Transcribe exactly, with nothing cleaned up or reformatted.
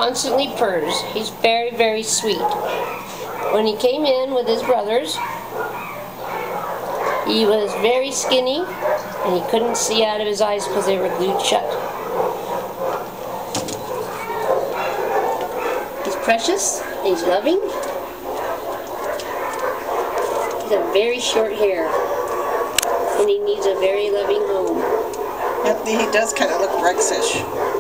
constantly purrs. He's very, very sweet. When he came in with his brothers, he was very skinny and he couldn't see out of his eyes because they were glued shut. He's precious, he's loving. He's a very short hair and he needs a very loving home. He does kind of look Rexish.